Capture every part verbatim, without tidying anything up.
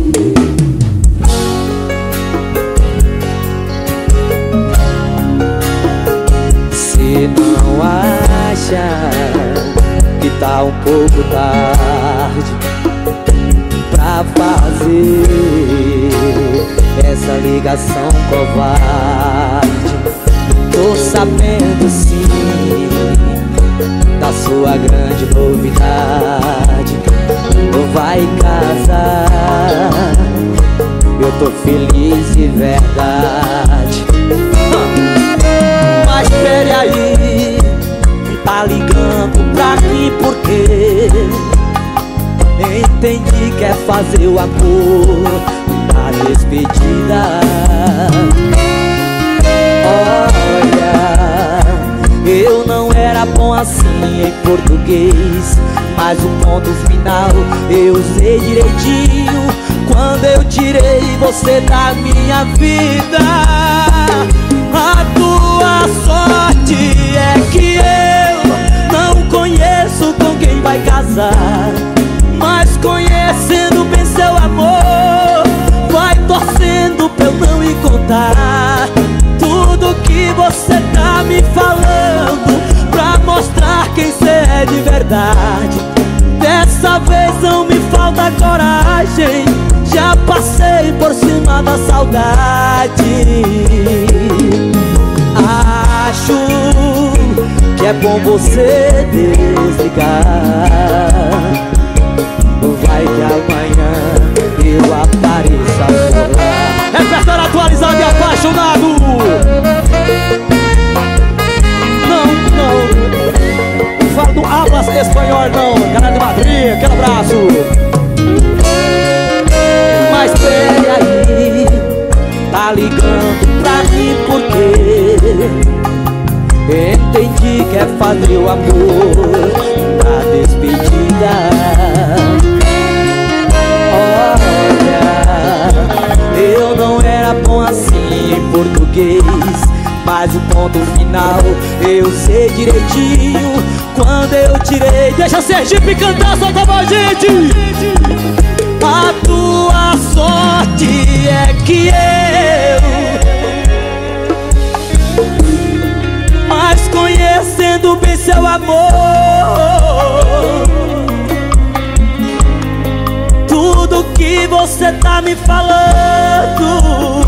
Se não acha que tá um pouco tarde pra fazer essa ligação covarde, tô sabendo sim da sua grande novidade. Tu vai casar, eu tô feliz de verdade. Mas espere aí, tá ligando pra mim porque entendi que é fazer o amor na despedida. Olha, eu não era bom assim em português, mas o ponto final eu usei direitinho quando eu tirei você da minha vida. A tua sorte é que eu não conheço com quem vai casar, mas conhecendo bem seu amor, vai torcendo pra eu não encontrar tudo que você tá me falando, pra mostrar quem cê é de verdade. Dessa vez não me falta coragem, já passei por cima da saudade. Acho que é bom você desligar, vai que amanhã eu apareça por lá. Repertório atualizado e apaixonado. Não, não, não falo do hablas espanhol não, galera de Madrid, aquele abraço. Mas espere aí, tá ligando pra mim porque entendi que é fazer o amor na despedida. Olha, eu não era bom assim em português, mas o ponto final eu sei direitinho quando eu tirei. Deixa Sergipe cantar, solta a gente. A tua sorte é que eu, mas conhecendo bem seu amor, tudo que você tá me falando,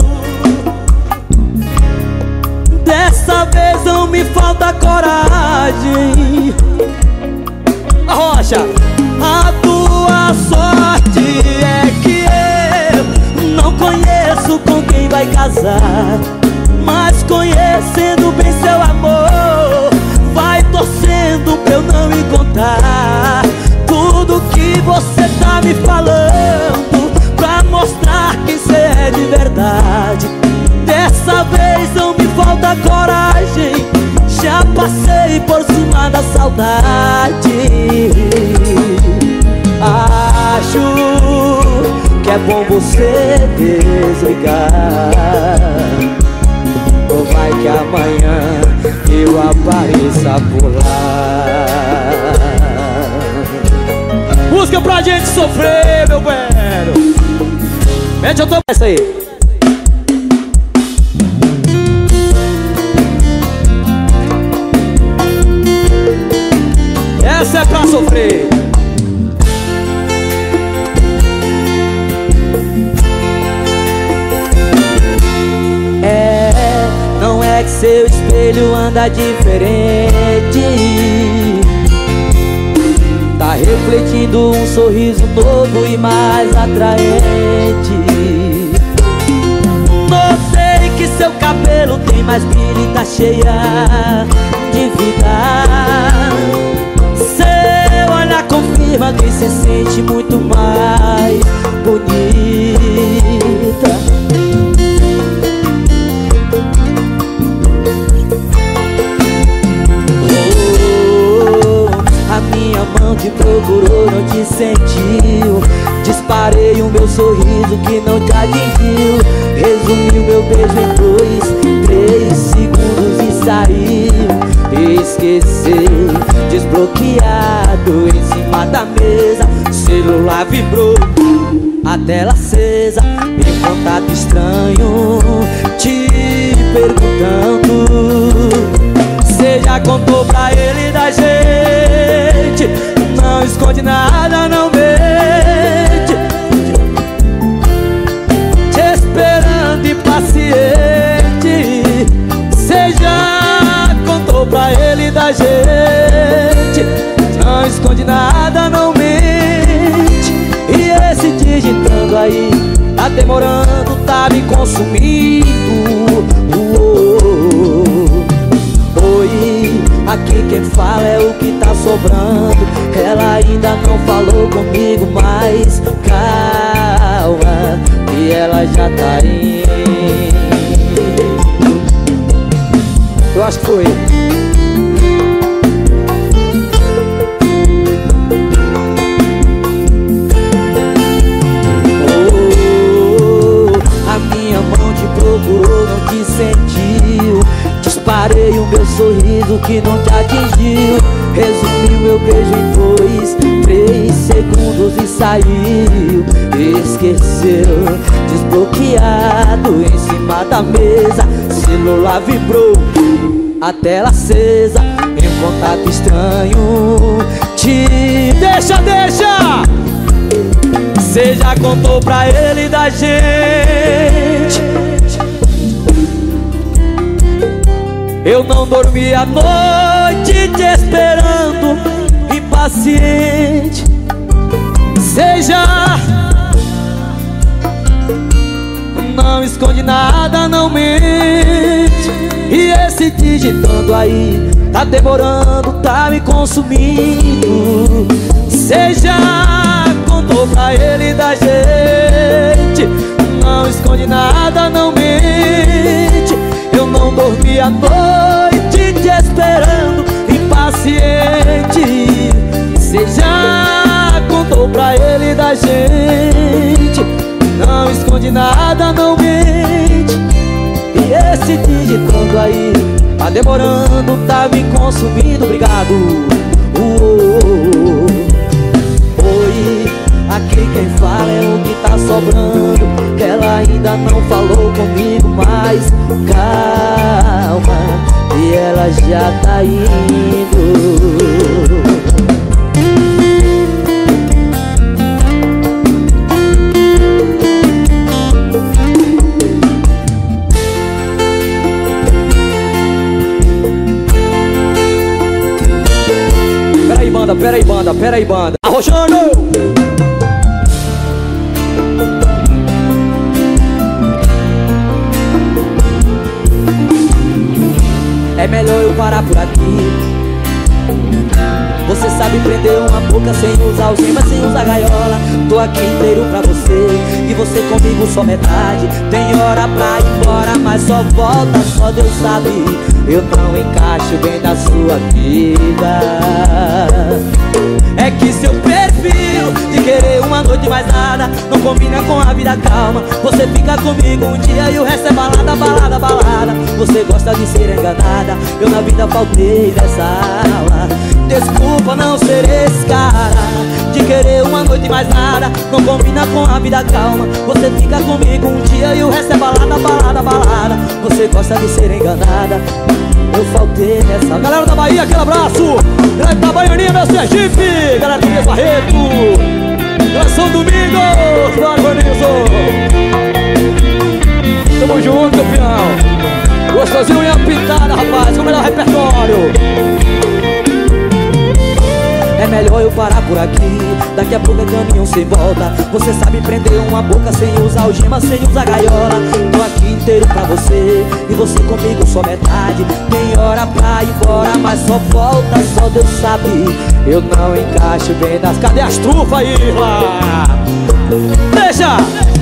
dessa vez não me falta coragem. Rocha, a tua sorte é que eu não conheço com quem vai casar, mas conhecendo bem seu amor, vai torcendo pra eu não encontrar tudo que você tá me falando, pra mostrar quem cê é de verdade. Dessa vez não me falta coragem, já passei por cima da saudade. Acho que é bom você desligar, ou vai que amanhã eu apareça por lá. Música pra gente sofrer, meu velho. Mete eu tô essa aí. Essa é pra sofrer. É, não é que seu espelho anda diferente, tá refletindo um sorriso novo e mais atraente. Notei que seu cabelo tem mais brilho e tá cheia de vida. Seu olhar confirma que se sente muito mais bonita. A minha mão te procurou, não te sentiu. Disparei o meu sorriso que não te atingiu. Resumi o meu beijo em dois, três segundos e saiu. Esqueceu, desbloqueado em cima da mesa. Celular vibrou, a tela acesa e um contato estranho te perguntando. Cê já contou pra ele da gente, não esconde nada, não mente, te esperando impaciente. Cê já contou pra ele da gente, não esconde nada, não mente. E esse digitando aí, tá demorando, tá me consumindo. Oi, aqui quem fala é o que tá sobrando. Ela ainda não falou comigo, mas calma, que ela já tá indo. Eu acho que foi. Procurou, não te sentiu. Disparei o meu sorriso que não te atingiu. Resumi o meu beijo em dois, três segundos e saiu. Esqueceu, desbloqueado em cima da mesa. Celular vibrou, a tela acesa em um contato estranho. Te deixa, deixa. Cê já contou pra ele da gente. Eu não dormi a noite te esperando, impaciente. Seja, não esconde nada, não mente. E esse digitando aí, tá demorando, tá me consumindo. Seja, contou pra ele da gente, não esconde nada, não mente. Eu não dormi a noite te esperando, impaciente. Cê já contou pra ele da gente, não esconde nada, não mente. E esse digitando aí, tá demorando, tá me consumindo. Obrigado. uh, Oi, aqui quem fala é o que tá sobrando. Ela ainda não falou comigo, mas calma, e ela já tá indo. Peraí, banda, peraí, banda, peraí, banda. Arrochando! É melhor eu parar por aqui. Você sabe prender uma boca sem usar algema, sem usar gaiola. Tô aqui inteiro pra você e você comigo só metade. Tem hora pra ir embora, mas só volta, só Deus sabe. Eu não encaixo bem na sua vida. É que seu perfil de querer uma noite mais nada não combina com a vida calma. Você fica comigo um dia e o resto é balada, balada, balada. Você gosta de ser enganada, eu na vida faltei nessa aula. Desculpa não ser esse cara de querer uma noite mais nada não combina com a vida calma. Você fica comigo um dia e o resto é balada, balada, balada. Você gosta de ser enganada, eu faltei nessa. Galera da Bahia, aquele abraço. Galera da Baianinha, meu Sergipe. Galera do Dias Barreto, nós São Domingos, Baronizo. Tamo junto, campeão. Gostosinho e a pintada, rapaz, com o melhor repertório. É melhor eu parar por aqui, daqui a pouco é caminho sem volta. Você sabe prender uma boca sem usar algema, sem usar gaiola. Tô aqui inteiro pra você e você comigo só metade. Tem hora pra ir embora, mas só volta, só Deus sabe. Eu não encaixo bem nas... Cadê as trufas aí, lá? Deixa!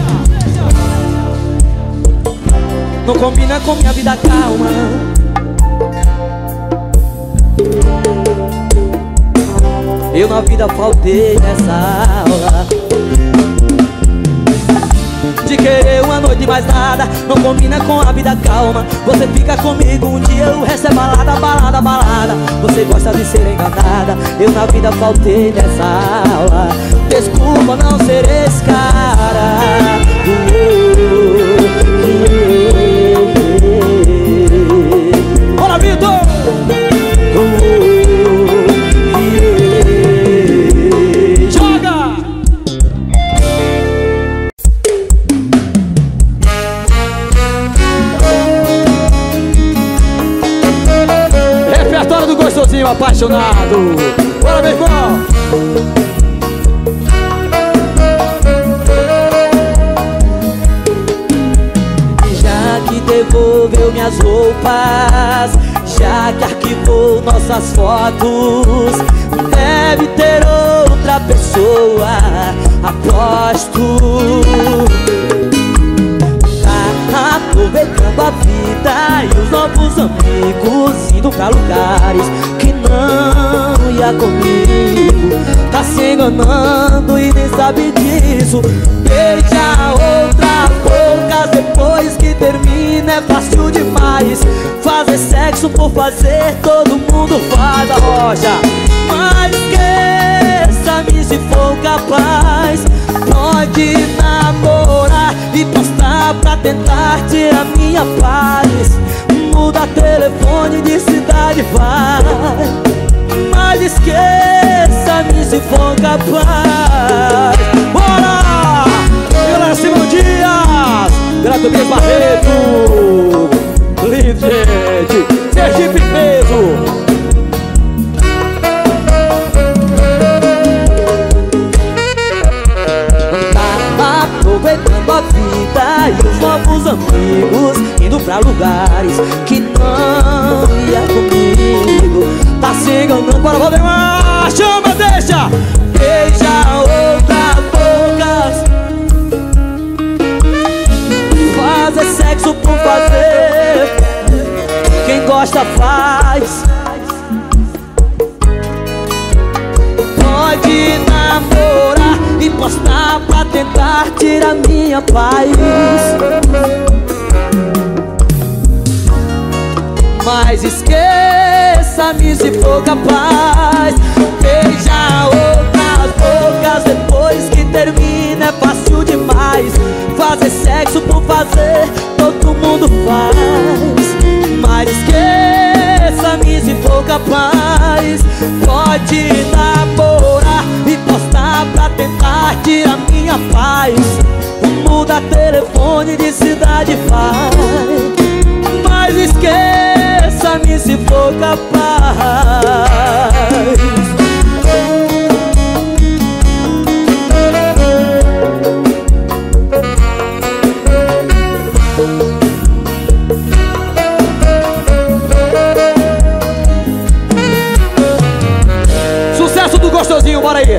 Não combina com minha vida calma. Eu na vida faltei nessa aula de querer uma noite mais nada não combina com a vida calma. Você fica comigo um dia, o resto é balada, balada, balada. Você gosta de ser enganada, eu na vida faltei nessa aula. Desculpa não ser esse cara apaixonado. Bora, meu irmão. Já que devolveu minhas roupas, já que arquivou nossas fotos, deve ter outra pessoa, aposto. Tá aproveitando a vida e os novos amigos, indo pra lugares que não ia comigo. Tá se enganando e nem sabe disso. Beija outra boca depois que termina, é fácil demais. Fazer sexo por fazer, todo mundo faz a rocha. Mas esqueça-me se for capaz. Pode namorar e postar pra tentar tirar minha paz. Muda telefone de cidade, vai. Mas esqueça-me se for capaz. Bora! Galera, Simão Dias, Grato Dias Barreto, lindo, gente. Sergipe peso. Tá aproveitando a vida e os novos amigos, indo pra lugares que não ia comigo. Tá se enganando, bora, vamos lá. Chama, deixa. Beija outra boca, fazer sexo por fazer, quem gosta faz. Pode namorar e postar pra tentar tirar minha paz. Mas esqueça-me se for capaz. Beija outras bocas depois que termina, é fácil demais. Fazer sexo por fazer, todo mundo faz. Mas esqueça-me se for capaz. Pode namorar e postar pra tentar tirar minha paz. Muda telefone de cidade, vai. Mas esqueça-me se for capaz. Sucesso do gostosinho, bora aí.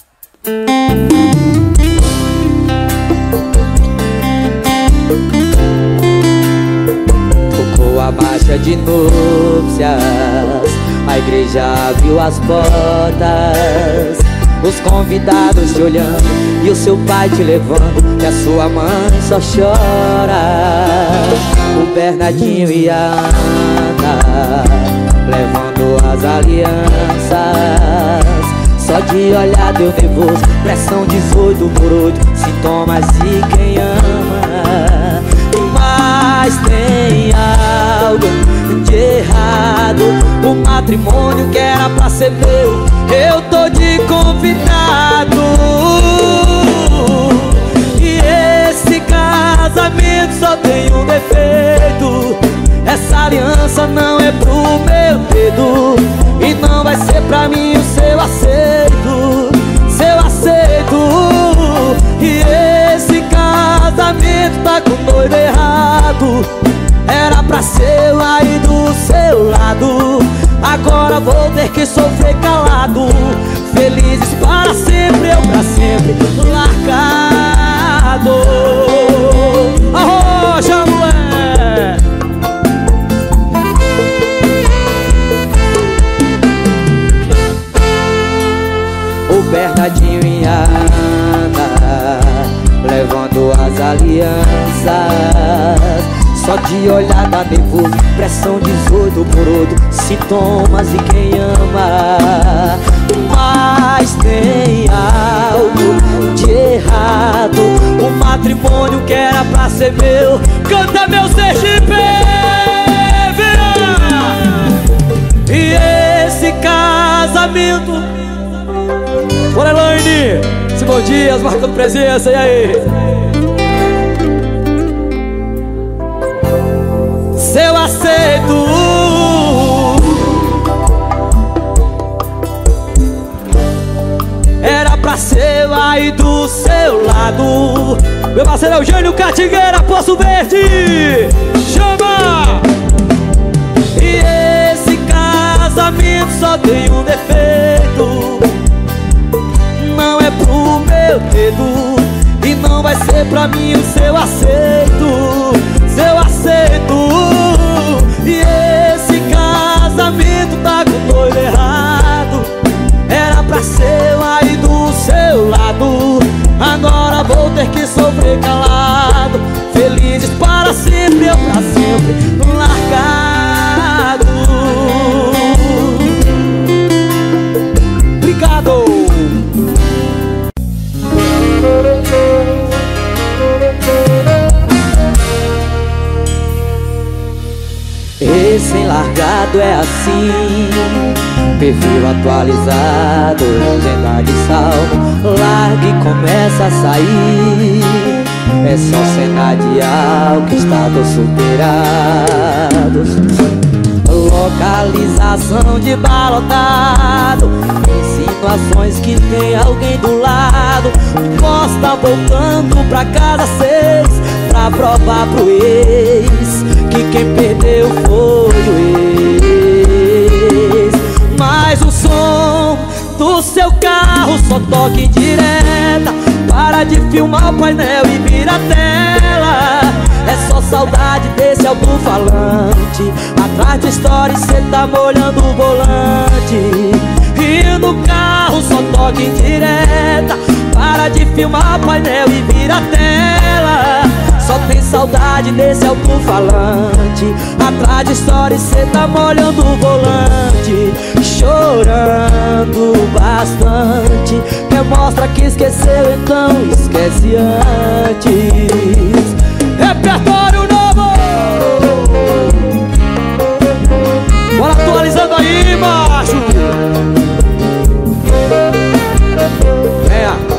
Tocou a marcha de núpcias, a igreja abriu as portas, os convidados te olhando e o seu pai te levando, e a sua mãe só chora. O Bernardinho e a Ana levando as alianças, só de olhar deu nervoso, pressão dezoito por oito, sintomas de quem ama. Mas tem algo de errado, o matrimônio que era pra ser meu, eu tô de convidado. E esse casamento só tem um defeito, essa aliança não é pro meu dedo, e não vai ser pra mim o seu aceito, seu aceito. E esse casamento tá com o noivo errado, era pra ser eu aí do seu lado. Agora vou ter que sofrer calado, felizes para sempre, eu pra sempre largado. Arroja, mulher! O Bernardinho e a Ana levando as alianças, só de olhar dá nervoso, pressão dezoito por oito, sintomas de quem ama. Mas tem algo de errado, o matrimônio que era pra ser meu, canta meu Sergipe, vira! E esse casamento, bora, Elaine, Simão Dias marcando presença, e aí? Se eu aceito, ser aí do seu lado. Meu parceiro Eugênio Catigueira, Poço Verde. Chama! E esse casamento só tem um defeito, não é pro meu dedo, e não vai ser pra mim o seu aceito, seu aceito. E esse casamento tá com o noivo errado, era pra ser aí do seu lado. Agora vou ter que sofrer calado, felizes para sempre, eu pra sempre largado. Obrigado. Esse largado é assim, perfil atualizado, legenda de salvo, larga e começa a sair. É só cena de álcool, estado superados, localização de balotado, insinuações que tem alguém do lado. Costa voltando pra casa seis, pra provar pro ex que quem perdeu foi o ex. Mas o som do seu carro só toca em direta, para de filmar o painel e vira a tela. É só saudade desse alto-falante, atrás de história cê tá molhando o volante. E no carro só toca em direta, para de filmar o painel e vira a tela. Só tem saudade desse alto-falante, atrás de história cê tá molhando o volante. Chorando bastante, quer mostrar que esqueceu, então esquece antes. Repertório novo! Bora atualizando aí, macho! Venha!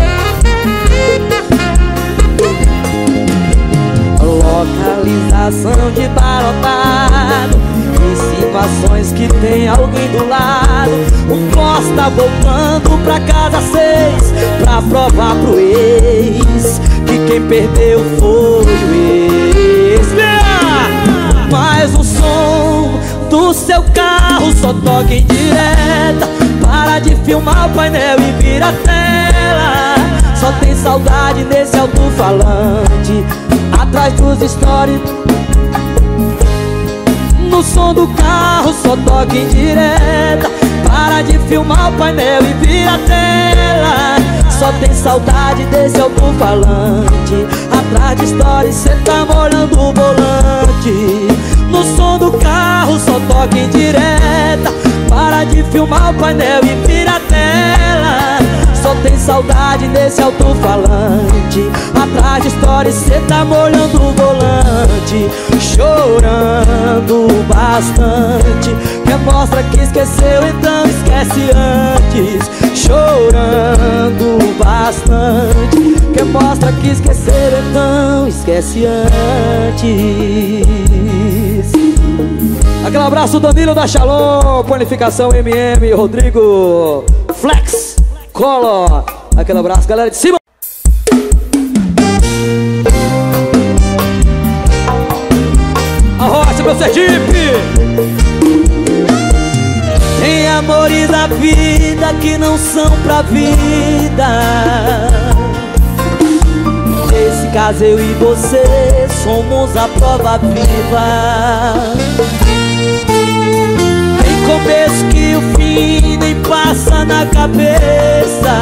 Localização de balotado, insinuações que tem alguém do lado. Um Costa voltando pra casa seis, pra provar pro ex que quem perdeu foi o ex. Mas o som do seu carro só toca em direta, para de filmar o painel e vira a tela. Só tem saudade desse alto-falante, atrás dos stories. No som do carro só toca em direta, para de filmar o painel e vira a tela. Só tem saudade desse alto-falante, atrás de stories cê tá molhando o volante. No som do carro só toca em direta, para de filmar o painel e vira a tela. Só tem saudade desse alto-falante, atrás de stories cê tá molhando o volante. Chorando bastante, quer mostrar que esqueceu, então esquece antes. Chorando bastante, quer mostrar que esqueceu, então esquece antes. Aquele abraço, Danilo da Shalom, Panificação M M, Rodrigo Flex Collor. Aquele abraço, galera de cima. A rocha, meu Sergipe. Tem amores da vida que não são pra vida. Nesse caso eu e você somos a prova viva. Tem começo que o fim nem passa na cabeça,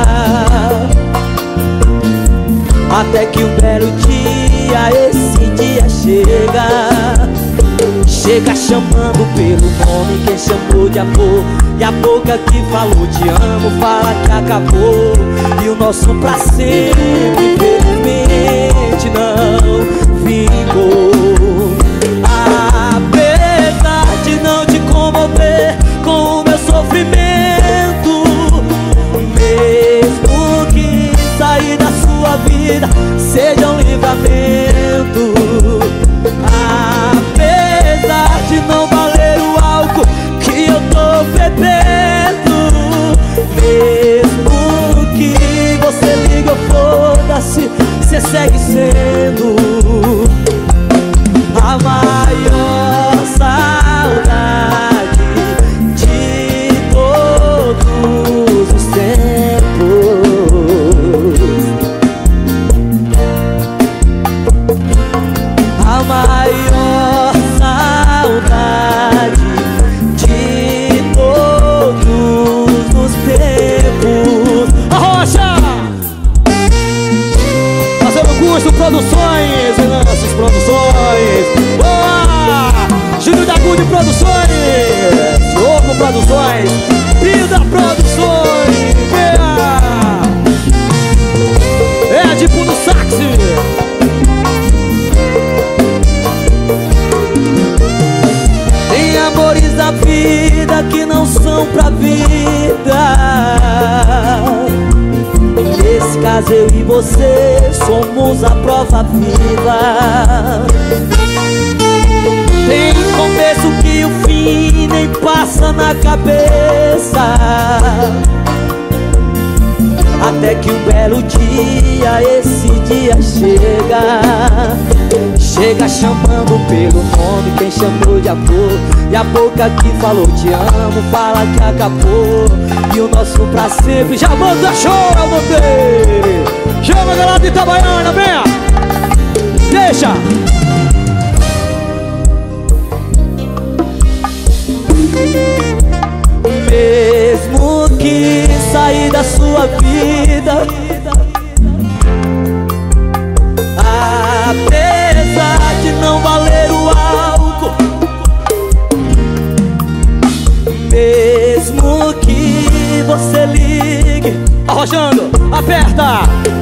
até que um belo dia esse dia chega. Chega chamando pelo nome quem chamou de amor, e a boca que falou te amo fala que acabou. E o nosso pra sempre infelizmente não vingou. Apesar de não te comover com o meu sofrimento, mesmo que sair da sua vida seja um livramento. Apesar de não valer o álcool que eu tô bebendo, mesmo que segue sendo a maior saudade de todos os tempos. A maior saudade de todos os tempos. Arrocha! Augusto Produções, Lances Produções, boa! Júnior da Good Produções, Louco Produções, Vida Produções, é Ed Puno Sax. Tem amores da vida que não são pra vida. Nesse caso eu e você somos a prova viva. Tem começo que o fim nem passa na cabeça, até que um belo dia esse dia chega. Chega chamando pelo nome quem chamou de amor, e a boca que falou te amo fala que acabou, e o nosso pra sempre já manda chora, mandei. Chama a galera de Itabaiana, venha, deixa. Mesmo que sair da sua vida, apesar de não valer o álcool, mesmo que você ligue, arrojando, aperta.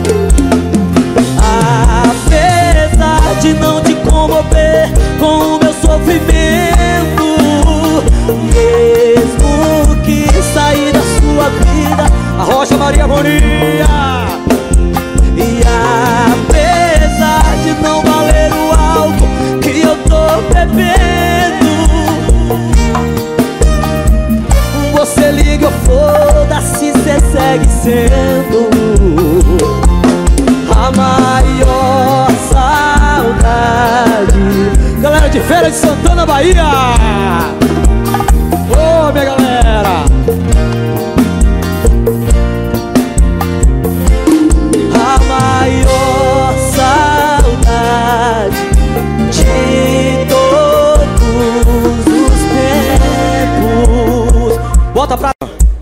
Apesar de não te comover com o meu sofrimento, mesmo que sair da sua vida, arrocha Maria Boninha. E apesar de não valer o álcool que eu tô bebendo, você liga, foda-se, cê segue sendo a maior saudade. Galera de Feira de Santana, Bahia, ô oh, minha galera, a maior saudade de todos os tempos. Bota pra...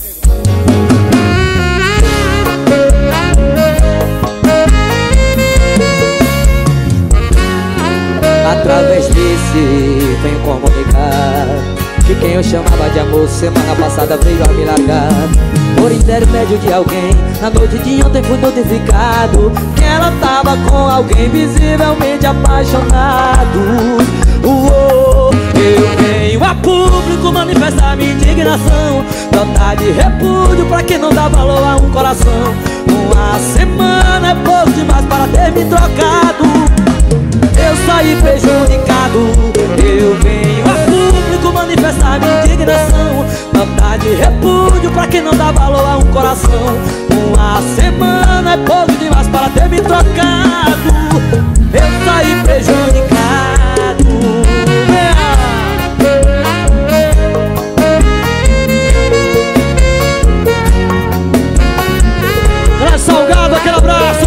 Através desse venho comunicar que quem eu chamava de amor semana passada veio a me largar. Por intermédio de alguém, na noite de ontem fui notificado que ela tava com alguém visivelmente apaixonado. Uou, eu venho a público manifestar minha indignação, notar de repúdio pra quem não dá valor a um coração. Uma semana é pouco demais para ter me trocado, eu saí prejudicado. Eu venho a público manifestar minha indignação, notar de repúdio pra quem não dá valor a um coração. Uma semana é pouco demais para ter me trocado, eu saí prejudicado. Grande Salgado, aquele abraço.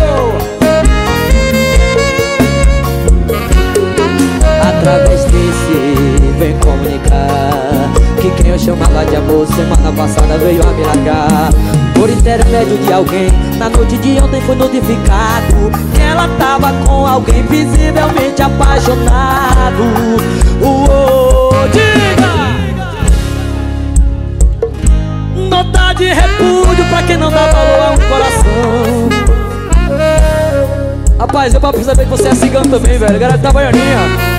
Através desse vem comunicar que quem eu chamava de amor semana passada veio a me largar. Por intermédio de alguém, na noite de ontem foi notificado que ela tava com alguém visivelmente apaixonado. Uou, diga! Nota de repúdio pra quem não dá valor a um coração. Rapaz, eu pra perceber que você é cigano também, velho. Galera da Baianinha.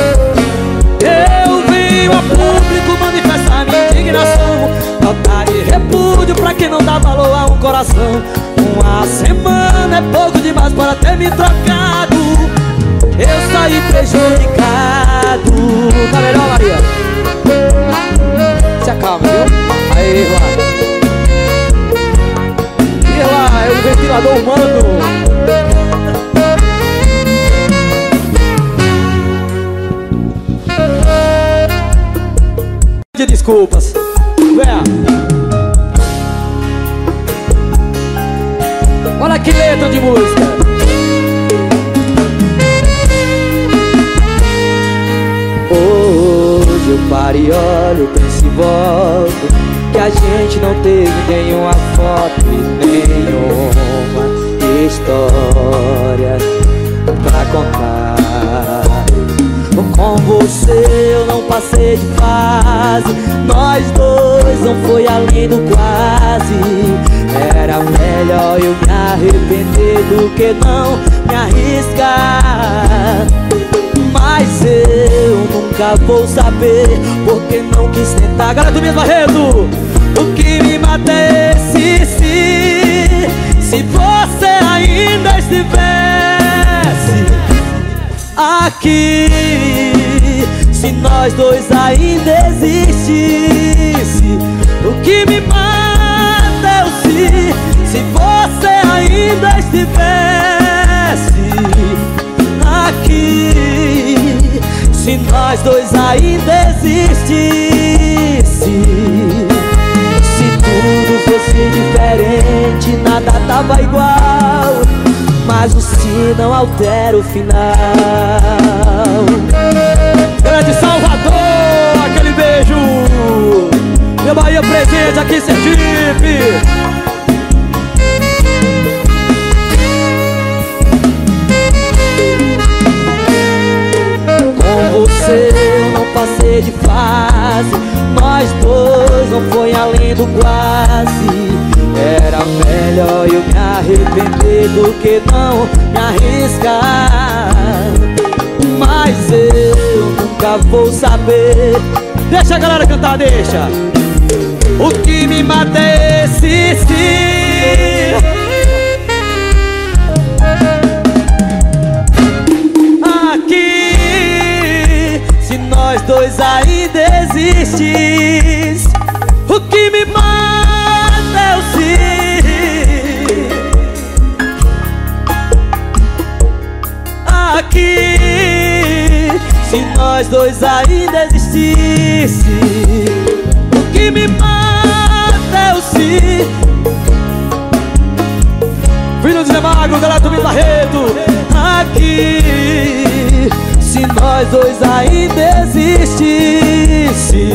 Eu venho a público manifestar minha indignação, nota de repúdio pra quem não dá valor a um coração. Uma semana é pouco demais para ter me trocado, eu saí prejudicado. Tá melhor, Maria? Se acalma, viu? Aí, lá. E lá, é o ventilador humano. desculpas. Vem. Olha que letra de música. Hoje eu paro e olho, penso e volto, que a gente não teve nenhuma foto e nenhuma história pra contar. Com você eu não passei de fase, nós dois não foi além do quase. Era melhor eu me arrepender do que não me arriscar. Mas eu nunca vou saber, porque não quis tentar. Galera do Mias Barreto, o que me mata é esse sim. Se você ainda estivesse aqui, se nós dois ainda existisse, o que me mata é o sim. Se você ainda estivesse aqui, se nós dois ainda existisse, se tudo fosse diferente, nada tava igual, mas o se não altera o final. Grande Salvador, aquele beijo. Meu Bahia presente aqui em Sergipe. Com você eu não passei de fase, nós dois não foi além do quase. Era melhor eu me arrepender do que não me arriscar. Mas eu nunca vou saber. Deixa a galera cantar, deixa. O que me mata é esse sim. Aqui, se nós dois ainda existis, o que me mata é o sim. Aqui, se nós dois ainda existisse, o que me mata é o sim. Filho de Zé Magro, galera do Mias Barreto. Aqui, se nós dois ainda existisse,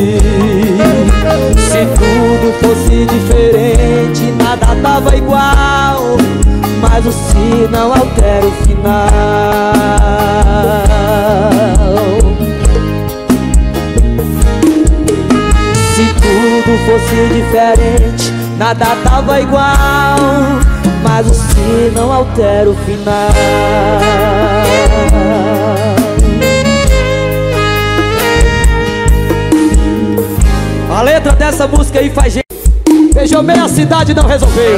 se tudo fosse diferente, nada tava igual, mas o se não altera o final. Se tudo fosse diferente, nada tava igual, mas o se não altera o final. A letra dessa música aí faz gente. Beijou meia cidade e não resolveu.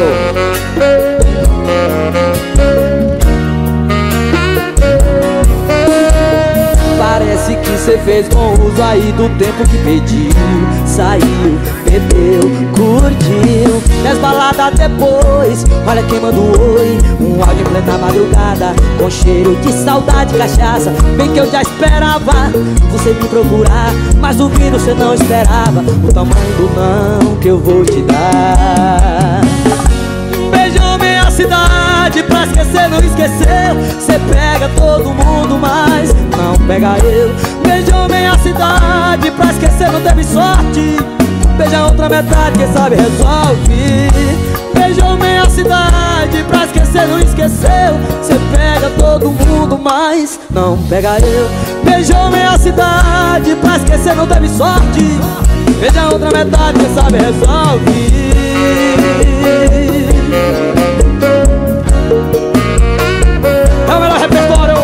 Parece que cê fez bom uso aí do tempo que pediu. Saiu, bebeu, curtiu, dez baladas depois, olha quem mandou oi. Um áudio em plena madrugada, com cheiro de saudade e cachaça. Bem que eu já esperava você me procurar, mas duvido você não esperava o tamanho do não que eu vou te dar. Beijou minha cidade, pra esquecer não esqueceu. Cê pega todo mundo, mas não pega eu. Beijou minha cidade, pra esquecer não teve sorte. Beija a outra metade, quem sabe resolve. Beijou minha cidade, pra esquecer não esqueceu. Cê pega todo mundo, mas não pega eu. Beijou minha cidade, pra esquecer não teve sorte. Beija a outra metade, quem sabe resolve. É o melhor repertório.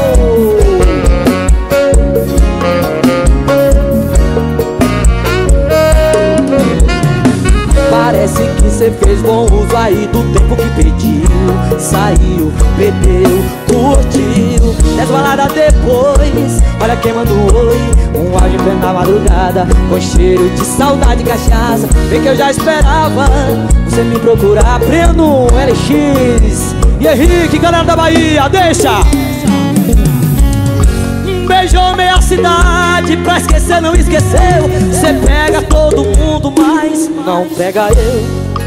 Parece que cê fez bom uso aí do tempo que pediu. Saiu, bebeu, curtiu, dez baladas depois, olha quem mandou oi. Um áudio em plena madrugada, com cheiro de saudade e cachaça. Bem que eu já esperava você me procurar. Breno, L X e Henrique, galera da Bahia, deixa! Beijou meia cidade, pra esquecer não esqueceu. Cê pega todo mundo, mas não pega eu.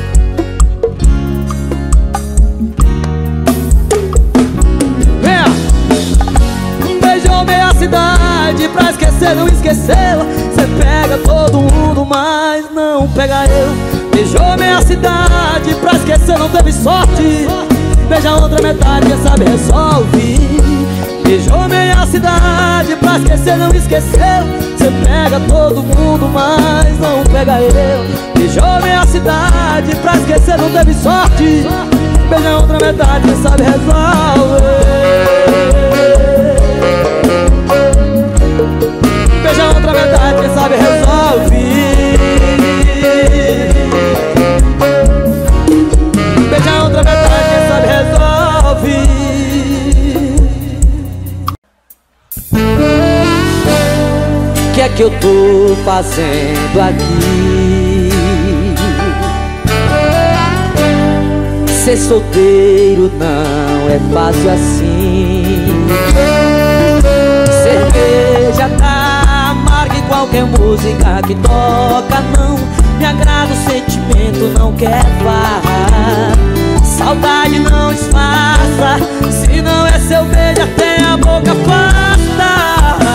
Venha! Beijou meia cidade, pra esquecer não esqueceu. Cê pega todo mundo, mas não pega eu. Beijou meia cidade, pra esquecer não teve sorte. Beija a outra metade, quem sabe resolve. Beijou meia cidade, pra esquecer não esqueceu. Cê pega todo mundo, mas não pega eu. Beijou meia cidade, pra esquecer não teve sorte. Beija a outra metade, quem sabe resolve. Beija a outra metade, quem sabe resolve. Beija a outra metade, quem sabe resolve. O que é que eu tô fazendo aqui? Ser solteiro não é fácil assim. Cerveja tá amarga e qualquer música que toca não me agrada, o sentimento não quer parar. Saudade não disfarça, se não é seu beijo até a boca afasta.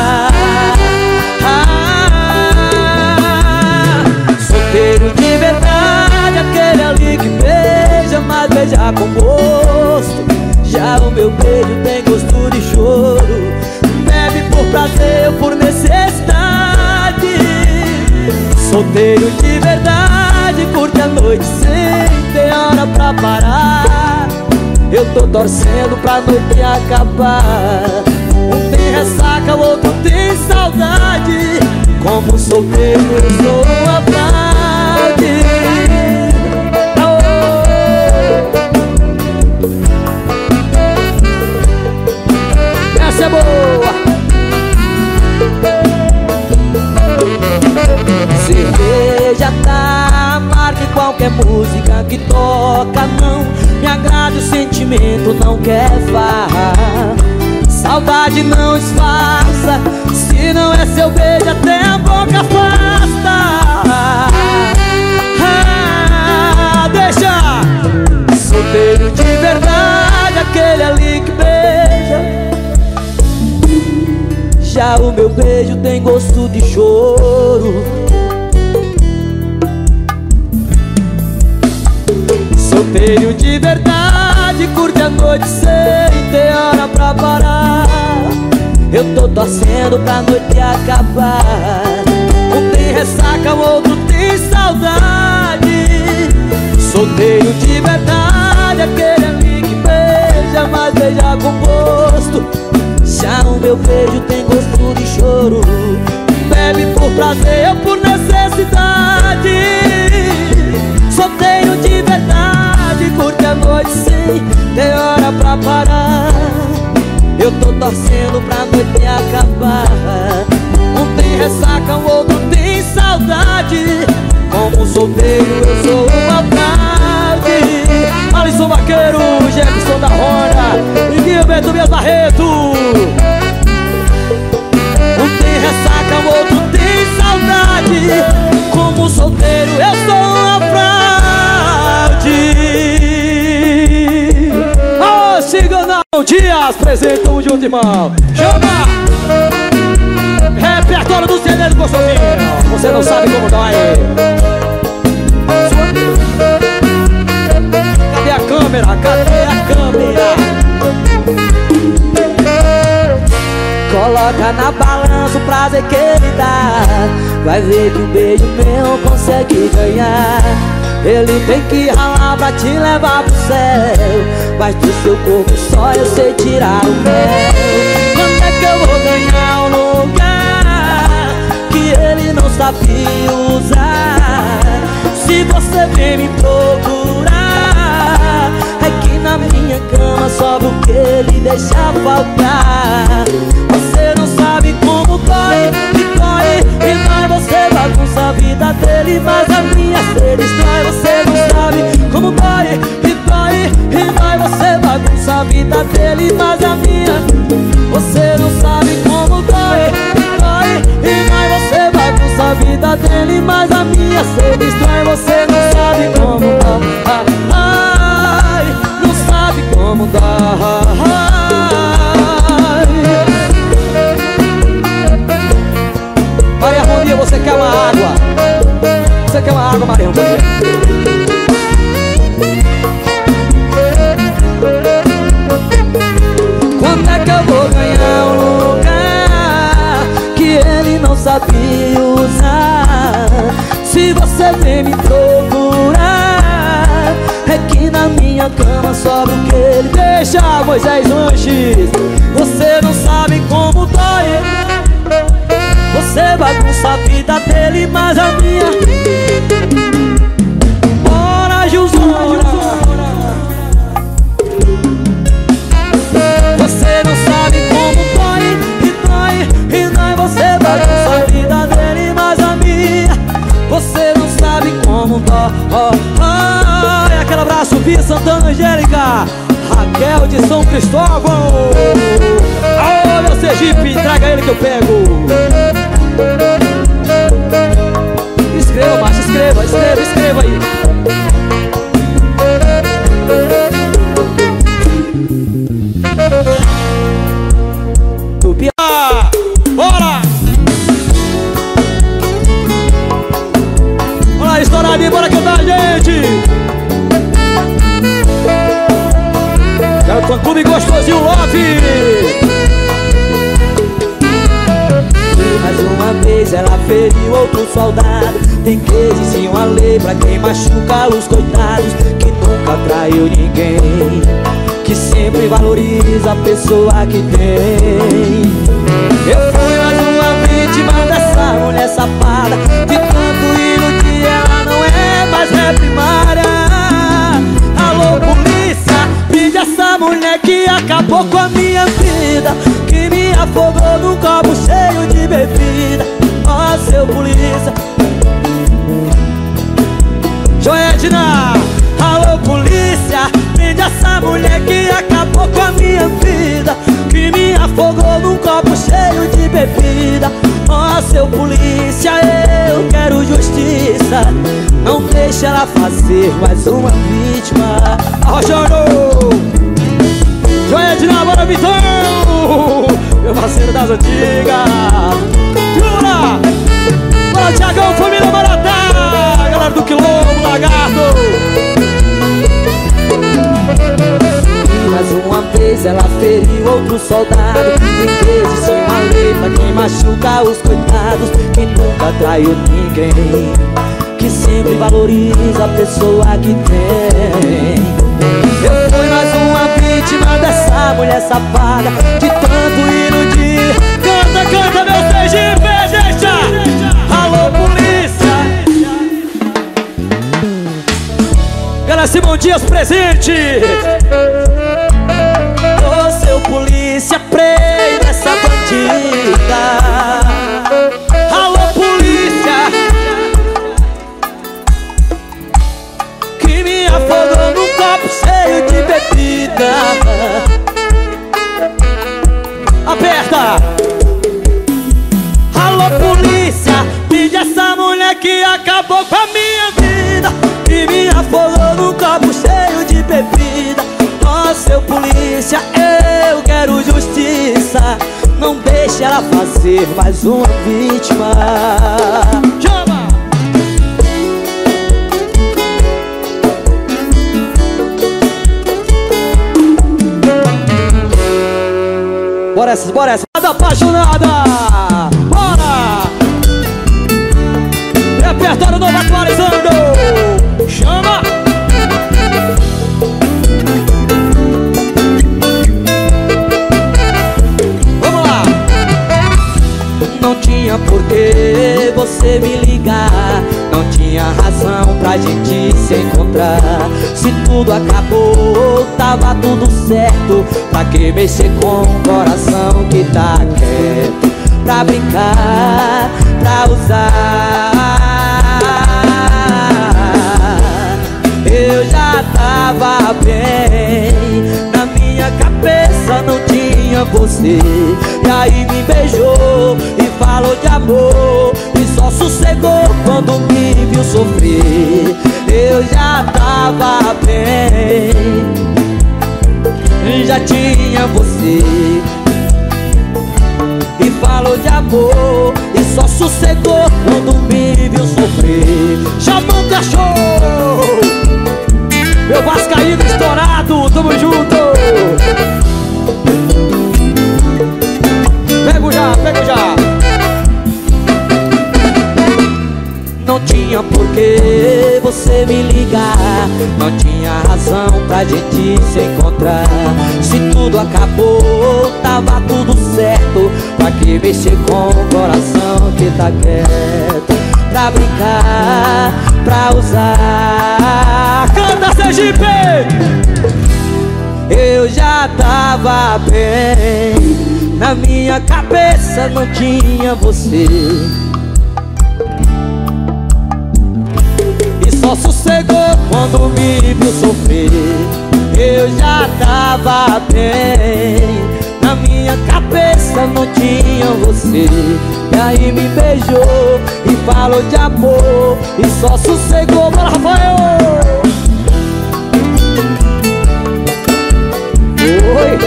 Solteiro de verdade, aquele ali que beija, mas beija com gosto. Já o meu beijo tem gosto de choro. Bebe por prazer ou por necessidade. Solteiro de verdade, curte a noite sem ter hora pra parar. Eu tô torcendo pra noite acabar. Um tem ressaca, o outro tem saudade. Como solteiro eu sou uma fraude. Essa é boa. Cerveja tá amarga e qualquer música que toca não me agrada, o sentimento não quer farra. Saudade não disfarça, se não é seu beijo até a boca afasta. Ah, deixa! Solteiro de verdade, aquele ali que beija. Já o meu beijo tem gosto de choro. Solteiro de verdade, curte a noite sem ter hora pra parar. Eu tô torcendo pra noite acabar. Um tem ressaca, o outro tem saudade. Solteiro de verdade, aquele ali que beija, mas beija com gosto. Já o meu beijo tem gosto de choro. Bebe por prazer ou por necessidade. Solteiro de verdade, curte a noite sem ter hora pra parar. Eu tô torcendo pra noite acabar. Um tem ressaca, o outro tem saudade. Como solteiro eu sou uma fraude. Alisson Vaqueiro, Jefferson da Rona e Gilberto Bias Barreto. Um tem ressaca, o outro tem saudade. Como solteiro eu sou uma fraude. Ô, Ciganão Dias, presente, tamo junto, irmão. Chama! Repertório do C D do gostosinho. Você não sabe como dói. Cadê a câmera? Cadê a câmera? Coloca na balança o prazer que ele dá. Vai ver que um beijo meu consegue ganhar. Ele tem que ralar pra te levar pro céu, mas do seu corpo só eu sei tirar o mel. Quando é que eu vou ganhar um lugar que ele não sabe usar? Se você vem me procurar, é que na minha cama sobra o que ele deixa faltar. Você não sabe como dói, e dói, e dói. Você bagunça a vida dele, mas a minha se destrói. Você não sabe como dói, e dói, e dói. Você bagunça a vida dele, mas a minha. Você não sabe como dói, sabe usar. Se você vem me procurar, é que na minha cama sobra o que ele deixa. Moisés Lanches, você não sabe como dói. Você bagunça a vida dele, mas a minha. Bora, Jusona. Você não sabe como dói, e dói, e dói. Você bagunça a vida dele, mas a minha. Você não sabe como dói. Oh, oh. E aquele abraço, Via Santana Angélica, Raquel de São Cristóvão. Oh, meu Sergipe, traga ele que eu pego. Escreva, macho, escreva, escreva, escreva aí. Tupi. Bora! Bora lá, estouradinho, bora cantar, gente! Quero com clube gostosinho, love! Mais uma vez ela feriu outro soldado. Tem que existir uma lei pra quem machuca os coitados, que nunca traiu ninguém, que sempre valoriza a pessoa que tem. Eu fui mais uma vítima dessa mulher safada, de tanto iludir ela não é mais ré primária. Alô polícia, prende essa mulher que acabou com a minha vida, que me afogou num copo cheio de bebida. Ó, oh, seu polícia. Joedna, alô polícia, prende essa mulher que acabou com a minha vida, que me afogou num copo cheio de bebida. Ó, oh, seu polícia, eu quero justiça, não deixe ela fazer mais uma vítima. Arrochando, Joedna, bora Vitão, meu parceiro das antigas. Jura, bora Thiagão, família Maratá, galera do Quilombo, Lagarto. Mais uma vez ela feriu outro soldado. Tem que existir uma lei pra quem machuca os coitados, que nunca traiu ninguém, que sempre valoriza a pessoa que tem. Eu fui mais uma vítima dessa mulher safada, de tanto iludir. Canta, canta, meu Sergipe, deixa! Alô, polícia! Galera, Simão Dias presente! Ô, seu polícia, prenda essa bandida. Alô, polícia, que me afogou num copo cheio de bebida. Aperta! Alô, polícia, prende essa mulher que acabou com a minha vida, que me afogou num copo cheio de bebida. Ó, seu polícia, eu quero justiça, não deixe ela fazer mais uma vítima. Chama! Bora essas, bora essas, apaixonada! Bora! Repertório novo atualizando! Chama! Vamos lá! Não tinha por que você me ligar, não tinha razão pra gente se encontrar. Se tudo acabou, tava tudo certo, pra que mexer com o coração que tá quieto? Pra brincar, pra usar. Eu já tava bem, na minha cabeça não tinha você. E aí me beijou e falou de amor, e só sossegou quando me viu sofrer. Eu já tava bem, já tinha você, e falou de amor, e só sossegou quando me viu sofrer. Chamou o cachorro, meu vascaíno estourado, tamo junto. Pego já, pego já. não tinha razão pra gente se encontrar. Se tudo acabou, tava tudo certo. Pra que mexer com o coração que tá quieto? Pra brincar, pra usar. Canta, Sergipe! Eu já tava bem, na minha cabeça não tinha você. E só sossegou quando me viu sofrer. Eu já tava bem, na minha cabeça não tinha você. E aí me beijou e falou de amor, e só sossegou. Bora, Rafael! Oi!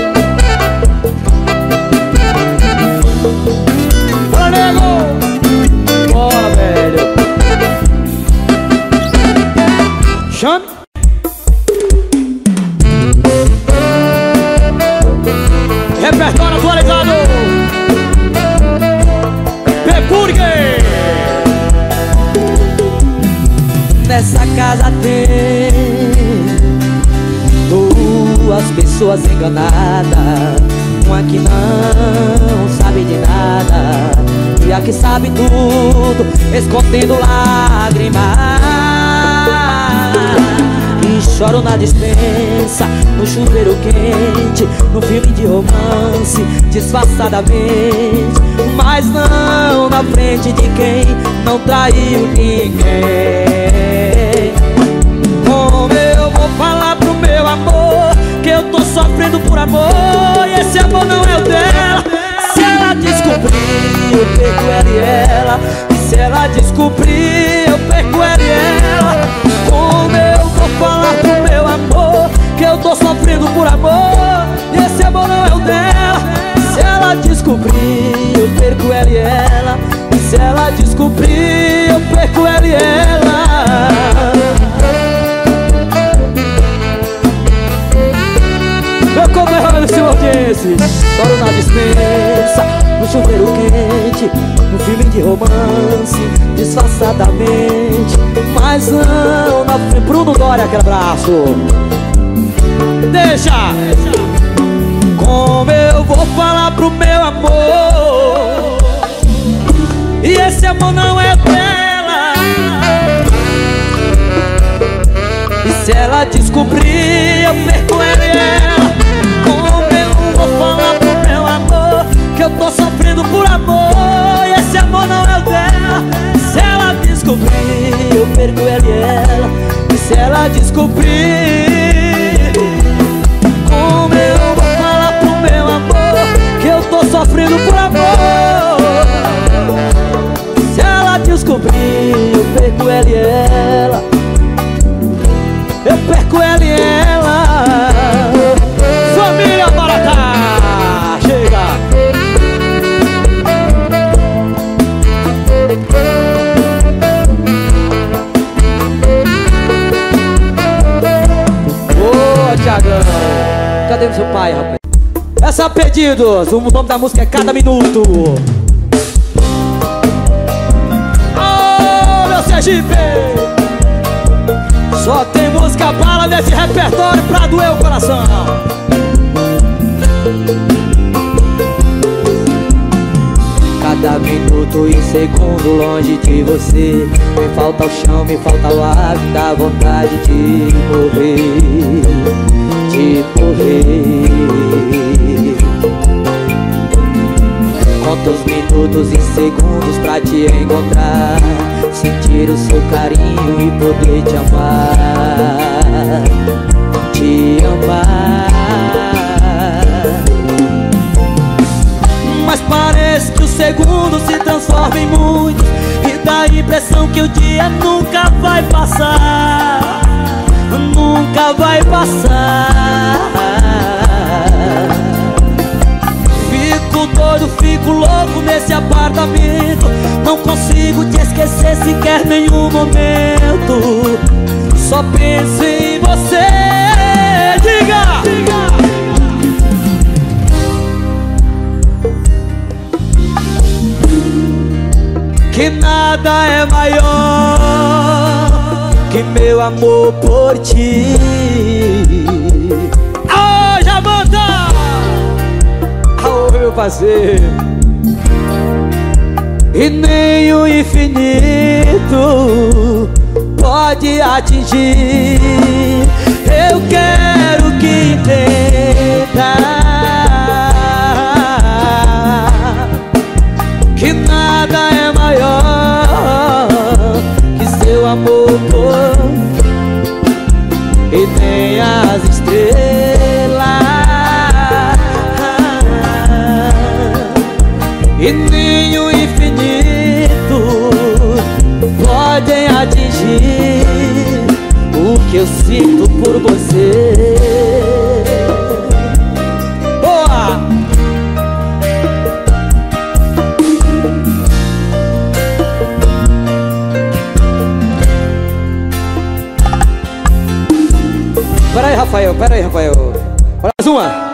Bora, nego! Bora, velho! Chame! Repertório atualizado! Pepurgue! Nessa casa tem duas pessoas enganadas, uma que não sabe de nada e a que sabe tudo, escondendo lágrimas. E choro na dispensa, no chuveiro quente, no filme de romance, disfarçadamente, mas não na frente de quem não traiu ninguém. Como eu vou falar pro meu amor que eu tô sofrendo por amor, e esse amor não é o dela? Se ela descobrir, eu perco ela e ela. E se ela descobrir, eu perco ela e ela. Como eu vou falar pro meu amor que eu tô sofrendo por amor, e esse amor não é o dela? Se ela descobrir, eu perco ela e ela. E se ela descobrir, eu perco ela e ela. Meu companheiro de audiência, choro na dispensa, no chuveiro quente, no filme de romance, disfarçadamente, mas não na frente. Bruno Dória, aquele abraço. Deixa! Como eu vou falar pro meu amor, e esse amor não é dela? E se ela descobrir, eu perco ela e ela. Como eu vou falar pro meu amor que eu tô sofrendo por amor, e esse amor não é o dela? Se ela descobrir, eu perco ela e ela. E se ela descobrir, como eu vou falar pro meu amor que eu tô sofrendo por amor? Se ela descobrir, eu perco ela e ela. Eu perco ela e ela. Família Baratá, chega! Ô, Thiagão, cadê o seu pai, rapaz? Essa pedidos, o nome da música é Cada Minuto. Ô, meu Sergipe! Só tem música bala nesse repertório pra doer o coração. Cada minuto e segundo longe de você, me falta o chão, me falta o ar, me dá vontade de morrer, de morrer. Conta os minutos e segundos pra te encontrar, sentir o seu carinho e poder te amar, te amar. Mas parece que os segundos se transformam em muitos, e dá a impressão que o dia nunca vai passar, nunca vai passar. Fico doido, fico louco nesse apartamento, não consigo te esquecer sequer nenhum momento. Só penso em você. Diga! Diga! Que nada é maior que e meu amor por ti. Aô, Jamanta! Aô, meu parceiro. E nem o infinito pode atingir. Eu quero que entenda que nada é maior que seu amor por, e nem as estrelas, e nem o infinito podem atingir o que eu sinto por você. Boa! Pera aí, Rafael, pera aí, Rafael. Mais uma.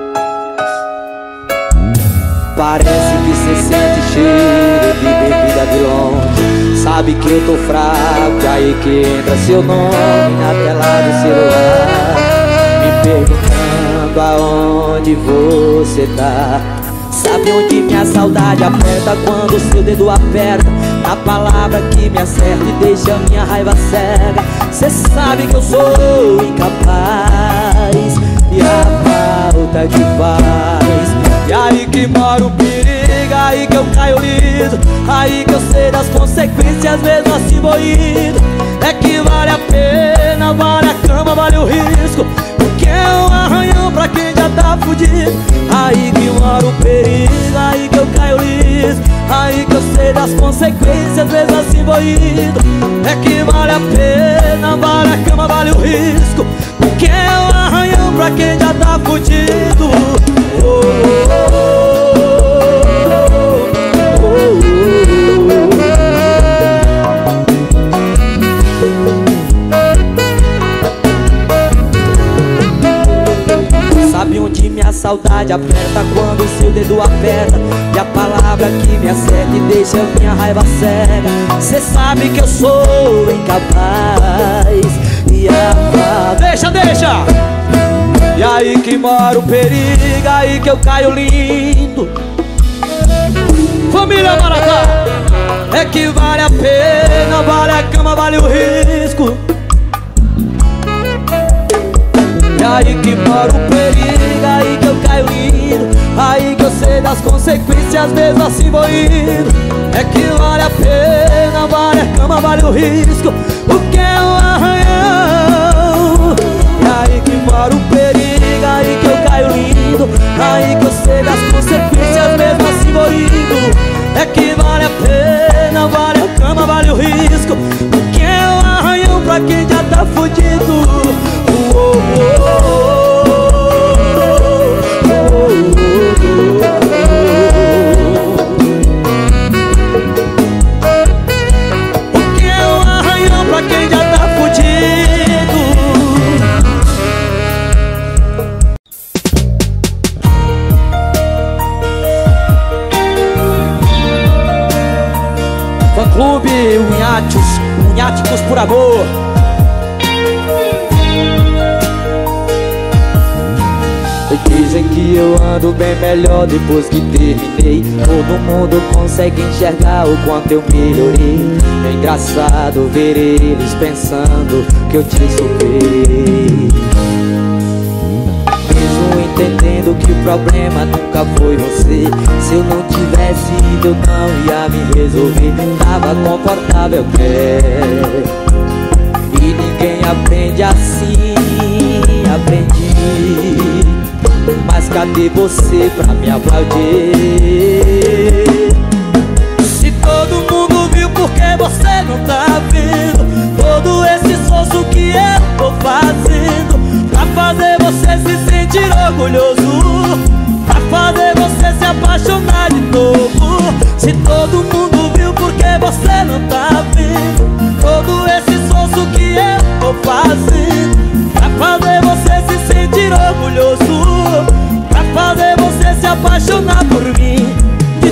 Parece que cê sente cheiro de bebida de longe. Sabe que eu tô fraco, e aí que entra seu nome na tela do celular, me perguntando aonde você tá. Sabe onde minha saudade aperta quando seu dedo aperta a palavra que me acerta e deixa minha raiva cega. Cê sabe que eu sou incapaz e a falta de paz. E aí que mora o perigo, aí que eu caio liso, aí que eu sei das consequências mesmo assim vou indo. É que vale a pena, vale a cama, vale o risco, porque é um arranhão pra quem já tá fudido. Aí que mora o perigo, aí que eu caio liso, aí que eu sei das consequências mesmo assim vou indo. É que vale a pena, vale a cama, vale o risco, porque é um arranhão pra quem já tá fudido. Oh, oh, oh, oh, oh. Sabe onde minha saudade aperta quando seu dedo aperta e a palavra que me acerta e deixa minha raiva cega. Cê sabe que eu sou incapaz e a... Deixa, deixa! E aí que mora o perigo, aí que eu caio lindo. Família Maratá! É que vale a pena, vale a cama, vale o risco. E aí que mora o perigo, aí que eu caio lindo, aí que eu sei das consequências mesmo assim vou indo. É que vale a pena, vale a cama, vale o risco, porque é um arranhão. E aí que mora o perigo, aí que eu caio lindo, aí que eu sei das consequências mesmo assim vou indo. É que vale a pena, vale a cama, vale o risco, porque é um arranhão pra quem já tá fudido. Oh, oh, oh, oh, oh, oh, oh. Porque é um arranhão pra quem já tá fudido. Fã Clube Unháticos, Unháticos por Amor. Dizem que eu ando bem melhor depois que terminei. Todo mundo consegue enxergar o quanto eu melhorei. É engraçado ver eles pensando que eu te superei, mesmo entendendo que o problema nunca foi você. Se eu não tivesse ido, eu não ia me resolver. Tava confortável, é. E ninguém aprende assim, aprendi. Mas cadê você pra me aplaudir? Se todo mundo viu, por que você não tá vendo todo esse esforço que eu tô fazendo pra fazer você se sentir orgulhoso, pra fazer você se apaixonar de novo? Se todo mundo viu, por que você não tá vendo todo esse esforço que eu tô fazendo pra fazer você se sentir orgulhoso, pra fazer você se apaixonar por mim de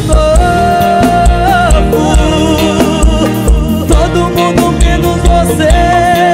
novo? Todo mundo menos você.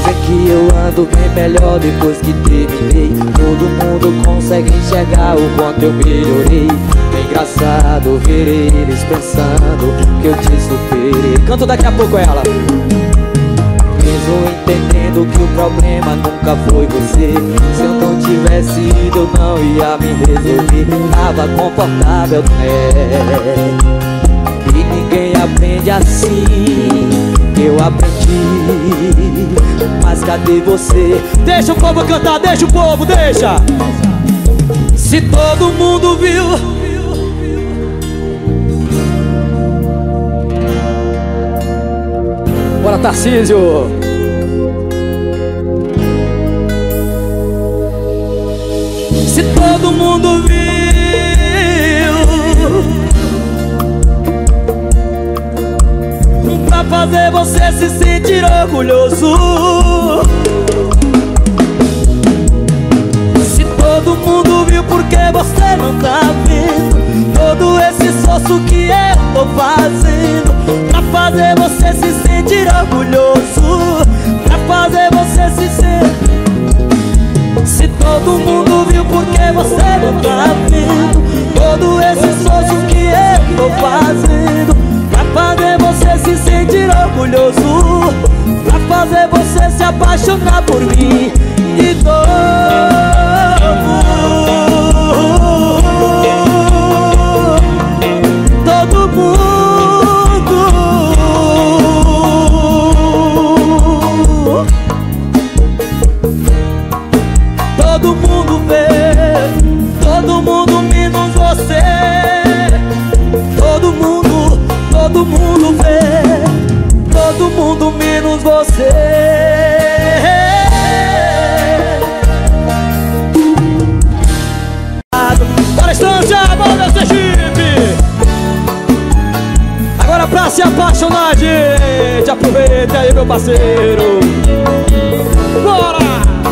Dizem que eu ando bem melhor depois que terminei. Todo mundo consegue enxergar o quanto eu melhorei. É engraçado ver eles pensando que eu te superei. Canto daqui a pouco ela. Mesmo entendendo que o problema nunca foi você. Se eu não tivesse ido eu não ia me resolver. Tava confortável, né? E ninguém aprende assim, eu aprendi. Mas cadê você? Deixa o povo cantar, deixa o povo, deixa. Se todo mundo viu. Bora, Tarcísio. Se todo mundo viu pra fazer você se sentir orgulhoso. Se todo mundo viu, por que você não tá vendo todo esse esforço que eu tô fazendo pra fazer você se sentir orgulhoso, pra fazer você se sentir. Se todo mundo viu, por que você não tá vendo todo esse esforço que eu tô fazendo pra fazer você se sentir orgulhoso, pra fazer você se apaixonar por mim de novo. Todo mundo, todo mundo vê, todo mundo menos você. Todo mundo, todo mundo vê, todo mundo menos você. Bora, Estância, bora, Sergipe. Agora pra se apaixonar, gente, aproveita aí, meu parceiro. Bora!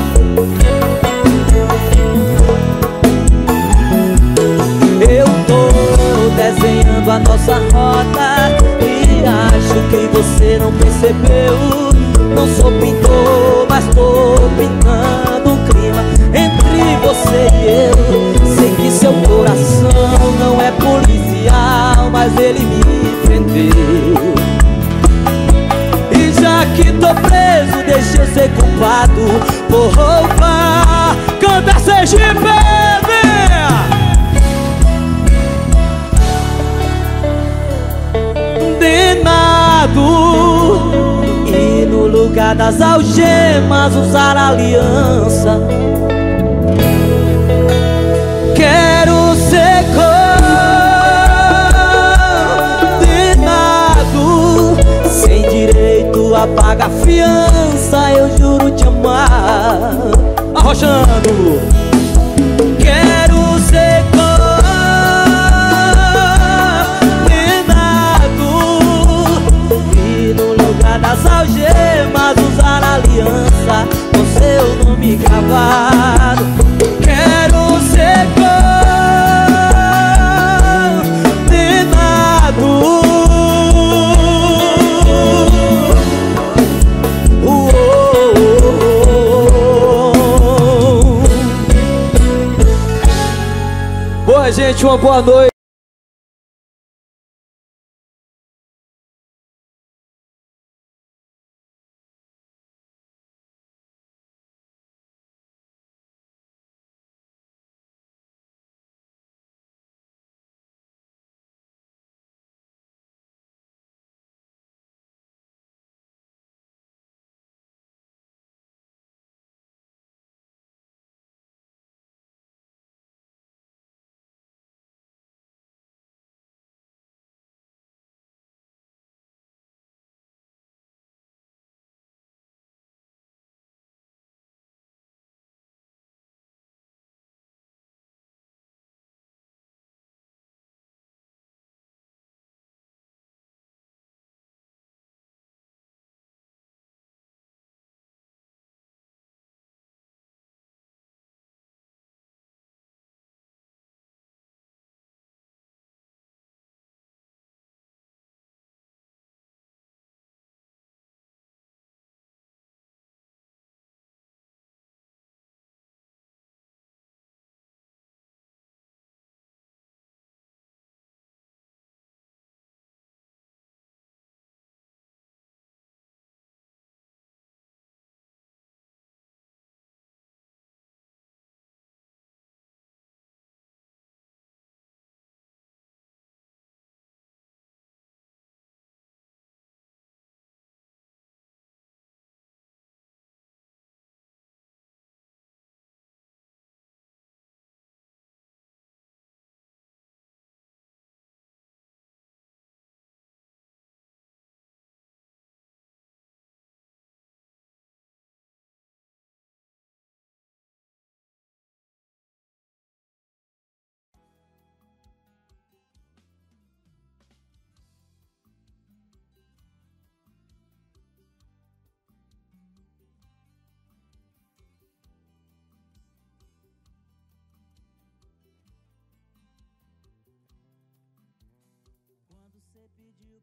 Eu tô desenhando a nossa rota e acho que você não percebeu. Não sou pintor, mas tô pintando um clima entre você e eu. Sei que seu coração não é policial, mas ele me prendeu. E já que tô preso, deixa eu ser culpado por roubar. Canta, Sergipe! E no lugar das algemas usar aliança. Quero ser condenado sem direito a pagar fiança. Eu juro te amar. Arrochando. Quero ser das algemas usar aliança com seu nome gravado. Quero ser condenado. uh, oh, oh, oh. Boa, gente, uma boa noite.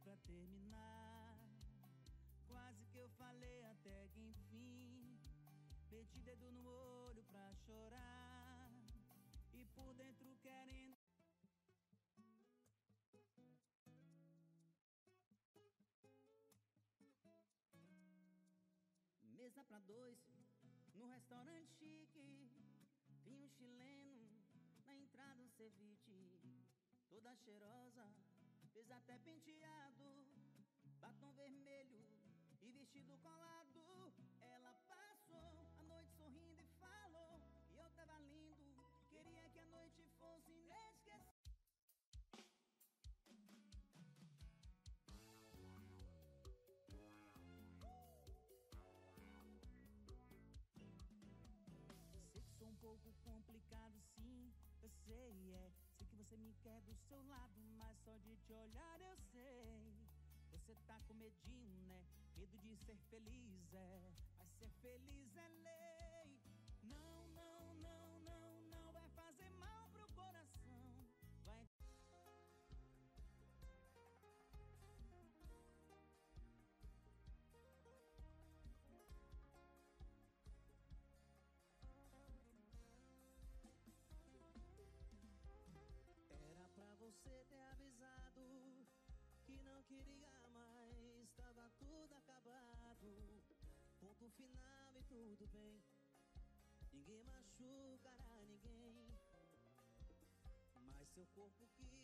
pra terminar. Quase que eu falei até que enfim. Meti dedo no olho pra chorar. E por dentro querendo. Mesa pra dois, no restaurante chique. Vinho chileno, na entrada um ceviche. Toda cheirosa, fez até penteado. Batom vermelho e vestido colado. Ela passou a noite sorrindo e falou que eu tava lindo. Queria que a noite fosse inesquecível. Sei que sou um pouco complicado, sim, eu sei, é. Sei que você me quer do seu lado, mas só de te olhar eu sei. Você tá com medinho, né? Medo de ser feliz, é. Mas ser feliz é lei. Não, não, não, não, não vai fazer mal pro coração. Vai. Era pra você ter avisado que não queria mais, tava tudo acabado. Ponto final e tudo bem. Ninguém machucará ninguém. Mas seu corpo que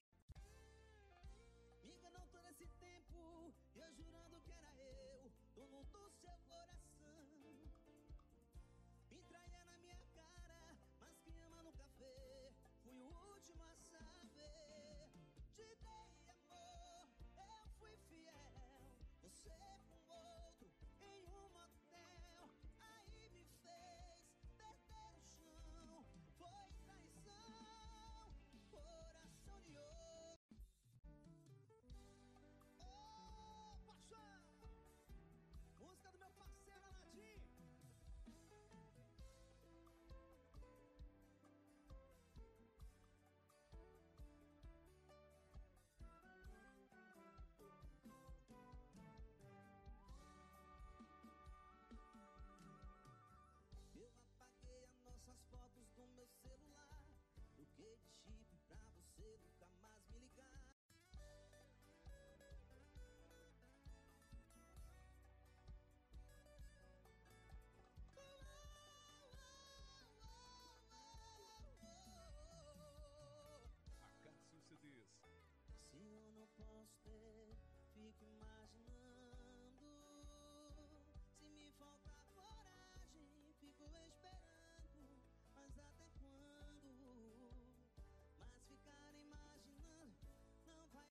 me enganou todo esse tempo, eu jurando que era eu, dono do seu coração. Me traía na minha cara, mas quem ama nunca vê. Fui o último a saber. Te dei amor, eu fui fiel. Você com outro em um motel. Aí me fez perder o chão. Foi traição, coração de ouro. Ô, paixão! Música do meu parceiro Aladim. Nossas fotos do meu celular, troquei de chip pra você nunca mais me ligar. Acácio C Ds. Se eu não posso ter, fico imaginando. Se me faltar coragem, fico esperando. Mas até quando? Mas ficar imaginando não vai.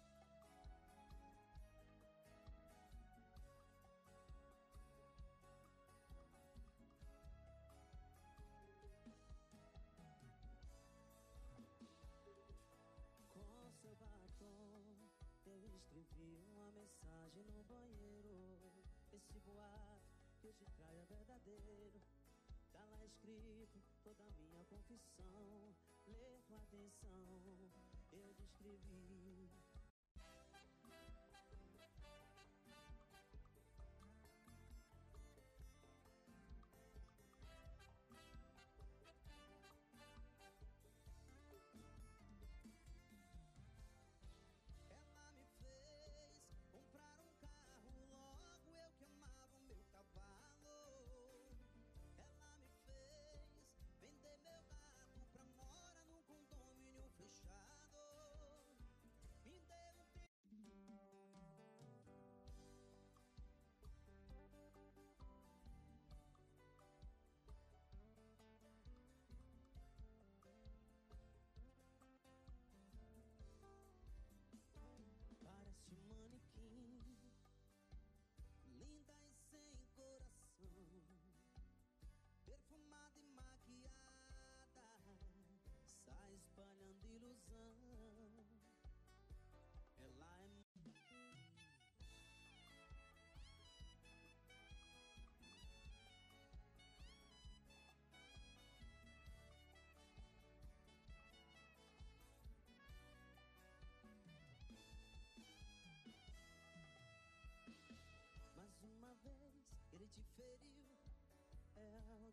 Com seu batom eu escrevi uma mensagem no banheiro. Esse boato que eu te traio é verdadeiro. Tá lá escrito toda a minha confissão. Lê com atenção, eu descrevi. Ela me fez comprar um carro, logo eu que amava o meu cavalo. Ela me fez vender meu gato pra morar num condomínio fechado. Me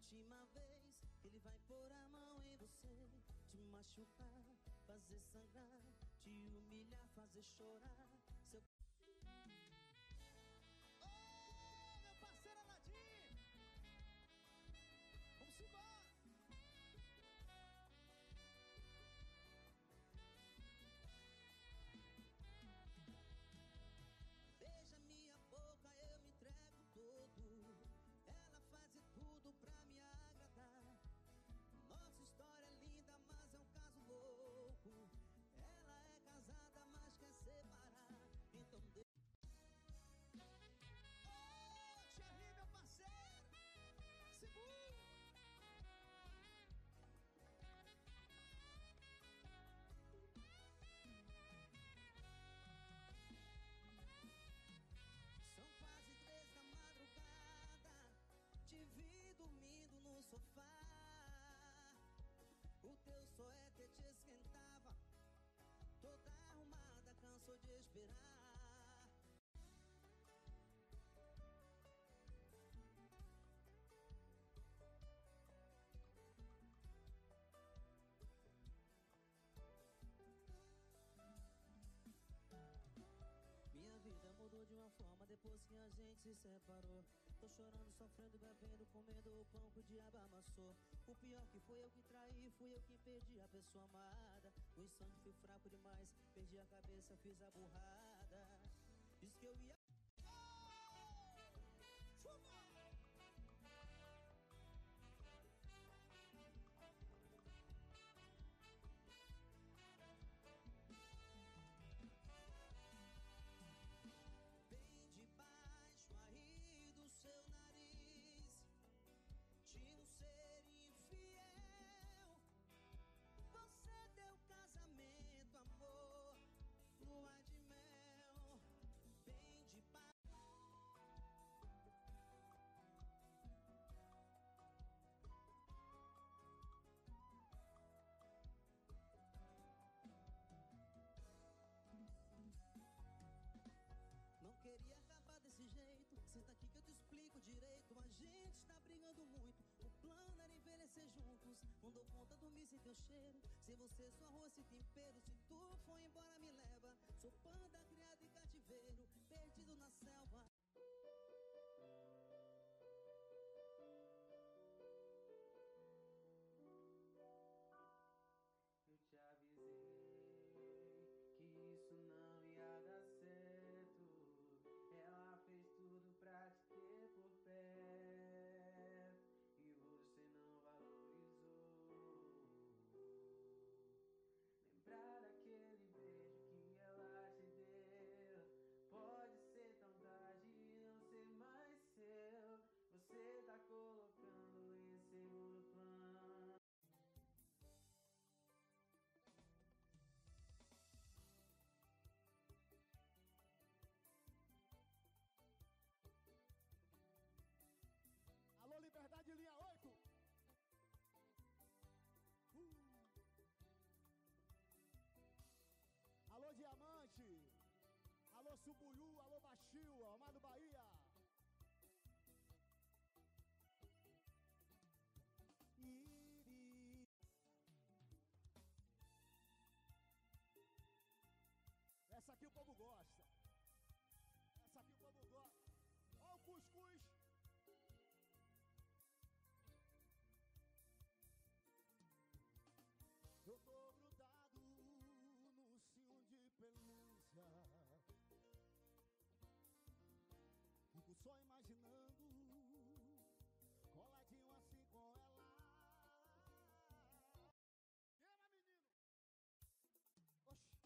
última vez que ele vai pôr a mão em você, te machucar, fazer sangrar, te humilhar, fazer chorar. Seu... Oh, meu parceiro Aladim! Vamos embora! Beija minha boca, eu me entrego todo. Ela faz de tudo pra me agradar. Nossa história é linda, mas é um caso louco. Ela é casada, mas quer separar. Então de... Ô, Thierry, meu parceiro! Segura! São quase três da madrugada, te vi dormindo no sofá. O teu suéter te esquentava, toda arrumada, cansou de esperar. Minha vida mudou de uma forma depois que a gente se separou. Tô chorando, sofrendo, bebendo, comendo o pão que o diabo amassou. O pior que foi eu que traí, fui eu que perdi a pessoa amada. No instante fui fraco demais, perdi a cabeça, fiz a burrada. Disse que eu ia... Bem debaixo aí do seu nariz tinha um ser infiel. Você deu casamento, amor, lua de mel. Bem debaixo. Não queria acabar desse jeito. Senta aqui que eu te explico direito. A gente tá brigando muito. O plano era envelhecer juntos. Não dou conta, dormir sem teu cheiro. Sem você, sou arroz e tempero. Se tu for embora, me leva. Sou panda criado em cativeiro, perdido na selva. Eu te avisei que isso não ia dar certo. Ela fez tudo pra te ter por perto e você não valorizou. Lembrar daquele beijo que ela te deu. Pode ser tão tarde e não ser mais seu. Você tá colocando em segundo plano. Alô, Liberdade, linha oito. Uh. Alô, Diamante. Alô, Subuiú. Alô, Baixio. Amado Bahia. Iri. Essa aqui o povo gosta. Essa aqui o povo gosta. Ó o cuscuz. Eu tô grudado no cio de pelúcia. Fico só imaginando, coladinho assim com ela. Queima, menino! Oxi!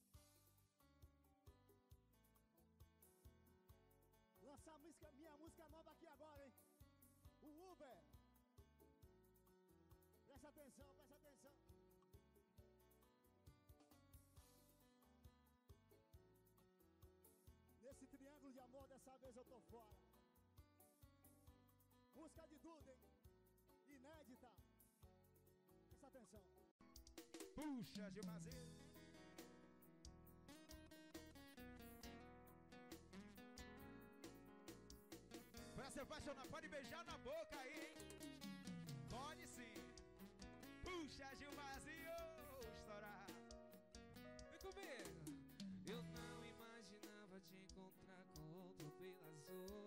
Lançar a música, minha música nova aqui agora, hein? O Uber! Presta atenção, presta atenção. Nesse triângulo de amor, dessa vez eu tô fora. Música de Duda, hein? Inédita. Presta atenção. Puxa, Gilmazinho. Pra se apaixonar, pode beijar na boca aí, hein? sou